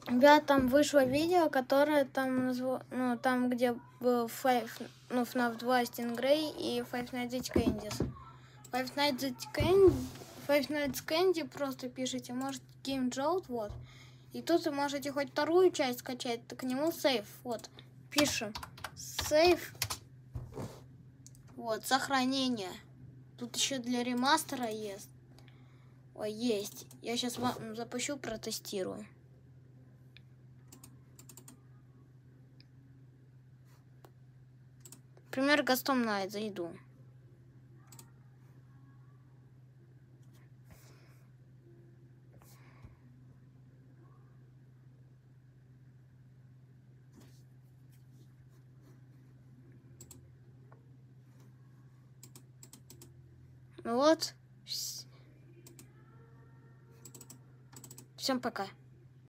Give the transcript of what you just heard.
Ребят, там вышло видео, которое там, ну, там, где был FNAF 2 Stingray и Five Nights at Candy's. Five Nights at Candy просто пишите, может, Game Jolt, вот. И тут вы можете хоть вторую часть скачать, то к нему сейф, вот. Пишем. Сейф. Вот, сохранение. Тут еще для ремастера есть. Ой, есть. Я сейчас вам запущу, протестирую. Например, Custom Night зайду. Ну вот. Всем пока.